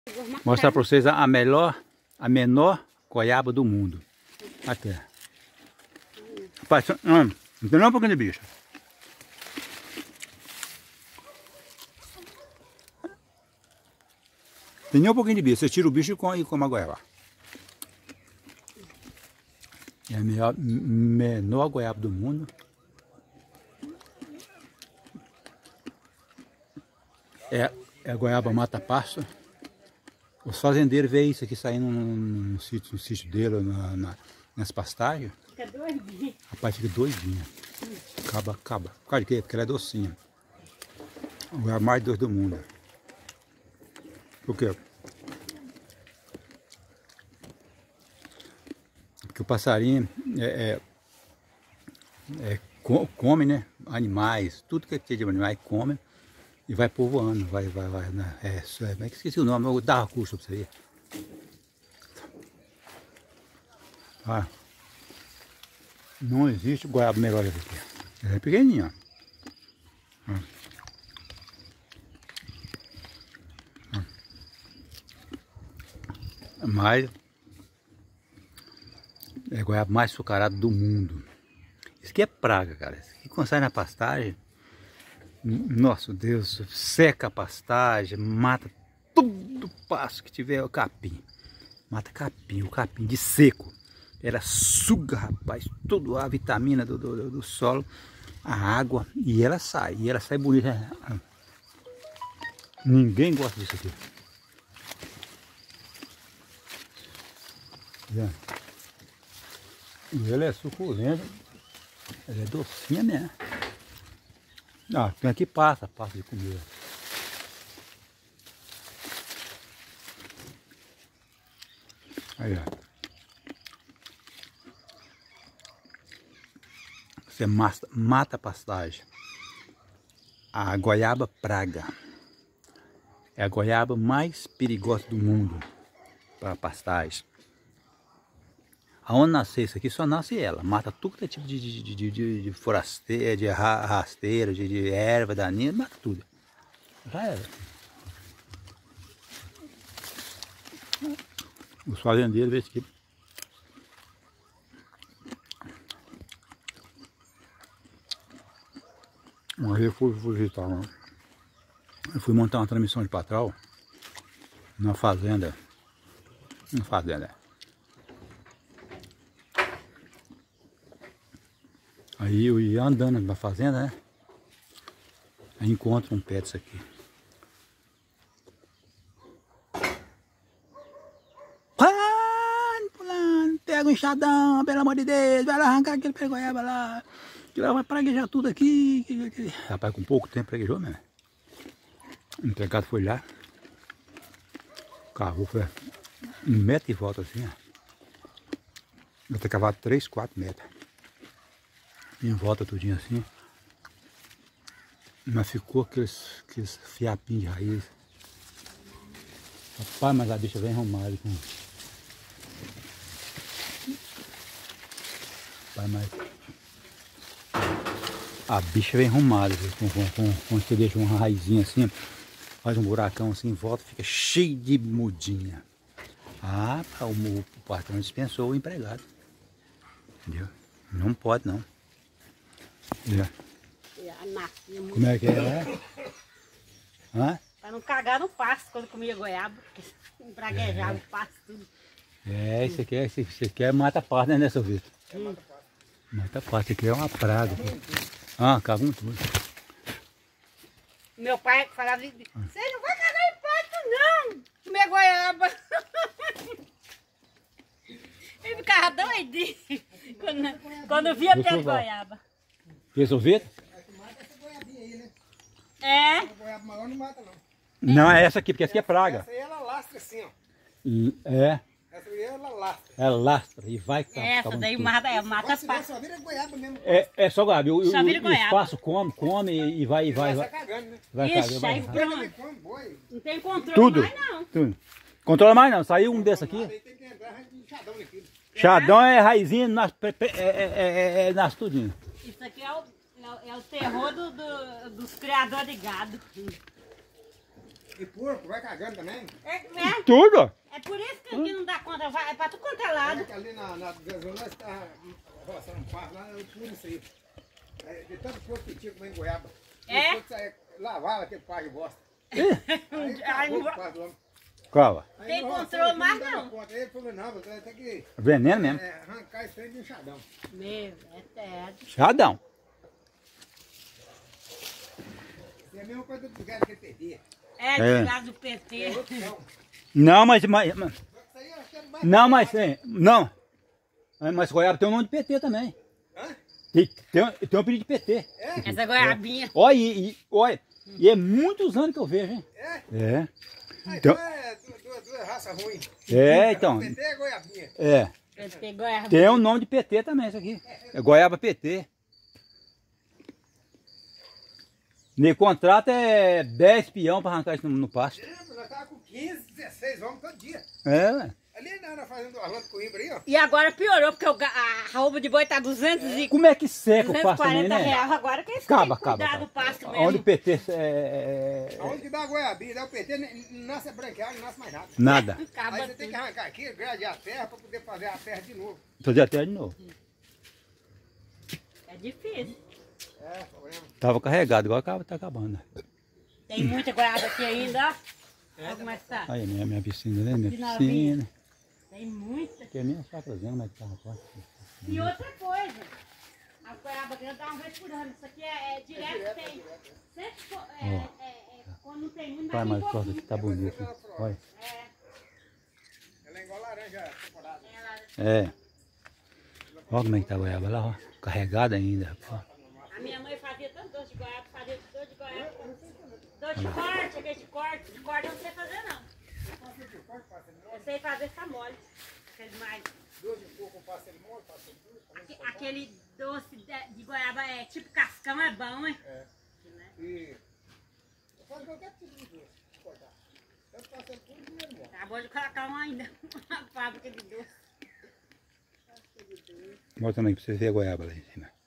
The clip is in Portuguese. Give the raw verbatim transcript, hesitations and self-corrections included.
Vou mostrar para vocês a melhor, a menor goiaba do mundo. Aqui. Rapaz, não, não tem nem um pouquinho de bicho. Tem nem um pouquinho de bicho. Você tira o bicho e come, e come a goiaba. É a melhor, menor goiaba do mundo. É, é a goiaba mata-pasto. Os fazendeiros veem isso aqui saindo no, no, sítio, no sítio dele, na, na, nas pastagens. Fica doidinho. Rapaz, fica doidinho. Acaba, acaba. Por causa de quê? Porque ela é docinha. A goiaba mais doce do mundo. Por quê? Porque o passarinho é, é, é, come, né? Animais, tudo que é de animais come. E vai povoando, vai, vai, vai, né? É, é, é, esqueci o nome, eu vou dar recurso pra você aí. Ah, não existe goiaba melhor esse aqui. Ela é pequenininha. Ah. Ah. Mas é a goiaba mais açucarada do mundo. Isso aqui é praga, cara. Isso aqui quando sai na pastagem, nosso Deus, seca a pastagem, mata todo pasto que tiver o capim. Mata capim, o capim de seco. Ela suga, rapaz, toda a vitamina do, do, do solo, a água, e ela sai, e ela sai bonita. Ninguém gosta disso aqui. E ela é suculenta, ela é docinha mesmo. Ah, tem aqui passa, passa de comer. Aí, ó. Você mata, mata a pastagem. A goiaba praga. É a goiaba mais perigosa do mundo para pastagem. Aonde nascer isso aqui, só nasce ela. Mata tudo que é tipo de, de, de, de, de forasteira, de rasteira, de, de erva daninha, mata tudo. Já era. Os fazendeiros veem isso aqui. Uma vez eu fui visitar, né? Eu fui montar uma transmissão de patrão na fazenda. Na fazenda. Aí eu ia andando na fazenda, né? Aí encontro um pé disso aqui. Pulando, pulando, pega um enxadão, pelo amor de Deus, vai lá arrancar aquele pé de goiaba lá. Que ela vai praguejar tudo aqui. Rapaz, com pouco tempo praguejou mesmo. O empregado foi lá. Cavou, foi um metro e volta assim, ó. Eu ter cavado três, quatro metros. Em volta tudinho assim. Mas ficou aqueles, aqueles fiapinhos de raiz. Rapaz, mas a bicha vem arrumada. Com... Rapaz, mas... A bicha vem arrumada. Com, com, com, quando você deixa uma raizinha assim, faz um buracão assim em volta, fica cheio de mudinha. Ah, o, o patrão dispensou o empregado. Entendeu? Não pode não. Yeah. Como é que é? Né? Hã? Pra não cagar no pasto quando comia goiaba, porque praguejava o pasto tudo. É, isso aqui é, isso aqui é mata-pasto, né, seu Vitor? Hum. Mata-pasto, isso aqui é uma praga. Ah, cagam tudo. Meu pai falava, você não vai cagar em pasto não, comer goiaba. Ele ficava doidinho quando, quando via pé de goiaba. Quer seu Vitor? É. A goiaba maior não mata não. Não, é essa aqui, porque essa aqui é praga. Essa aí ela lastra assim, ó. É. Essa aí ela lastra. Ela lastra e vai... Essa daí mata, é, mata pasto. Só vira goiaba mesmo. É, é só goiaba. O, Só vira o, goiaba. o espaço come, come e vai... E vai, Vai vai, cagando, né? vai Ixi, cagar, aí vai. pronto. Não tem controle Tudo. mais não. Tudo. Controla mais não. Saiu um desse aqui. Aí tem que entrar de enxadão naquilo. Xadão é raizinho, nas, é, é, é, é, nas tudinho. Isso aqui é o, é o, é o terror do, do, dos criadores de gado. E porco, vai cagando também. É, é, Tudo. é por isso que aqui não dá conta, vai, é pra tudo quanto é lado. É que ali na, na zona está roçando um passo lá, eu puro isso aí. É, de tanto porco que tinha comendo goiaba. É? E o porco saía, lavava aquele par de bosta. Aí Aí acabou não- o par do homem. Qual? Aí Tem no roçado controle aqui mais, dava não. conta. Aí ele falou, não, você tem que Veneno mesmo. é, arrancar esse trem de enxadão. Meu, é terra. Chadão. E é a mesma coisa do lugar que ele perdia. É, É. de lá do P T. É outro não. Não, mas... mas, mas- Isso aí eu acho que é mais... não, mas... é, não. Mas goiaba tem um nome de P T também. Hã? Tem, tem, um- tem um pedido de P T. É? Essa goiabinha. Olha, e, e, olha, e é muitos anos que eu vejo, hein? É? É. Ah, Então- então é duas, duas, duas raças ruins. É, então. P T é goiabinha. É. P T goiabinha. Tem um nome de P T também, isso aqui. É goiaba P T. Nem contrato é dez peão para arrancar isso no, no pasto. Lembra, nós tava com quinze, dezesseis homens todo dia. É, ué. Ali na, na fazenda do Orlando Coimbra aí, ó. E agora piorou, porque o ga- a roupa de boi tá duzentos e Como é que seca o duzentos e pasto também, quarenta né? reais. Agora que eles Acaba, têm que acaba. cuidar do acaba. pasto Onde mesmo. o P T é... Aonde que dá a goiabinha, dá o P T, nem- não nasce branqueado, não nasce mais nada. Nada. Acaba Aí você tem que tudo. arrancar aqui, gradear a terra para poder fazer a terra de novo. Fazer até de novo. É difícil. É, problema. Tava carregado, agora acaba, tá acabando. Tem muita goiaba aqui ainda, ó. Olha como é que tá. Aí, minha, minha piscina, né? Minha Que novinha. piscina. Tem muita. Que é minha chacrazinha, mas tá rapaz. E outra coisa, a goiaba grande dá uma vez por ano. Isso aqui é, é direto, tem. Sempre, fo- é, é, é, quando não tem muito, Pai, mas mas tem corta pouquinho. aqui, tá bonito. Olha. É, Ela é igual laranja temporada. ela, É. Olha como é que tá a goiaba lá, ó. Carregada ainda, rapaz. a minha mãe fazia tanto doce de goiaba, fazia doce de goiaba. Doce de corte, aquele de corte. De corte eu não sei fazer, não. Eu sei fazer essa mole. Aquele mais. Dois de coco, passa de molho, passa de duas. Aque- Aquele doce de, de goiaba é tipo cascão, é bom, hein? É. E... Eu faço qualquer tipo de doce, cortar. Tanto passa de tudo, dinheiro morre. Acabou de colocar uma ainda, uma fábrica de doce. Mostra também pra você ver a goiaba lá em cima.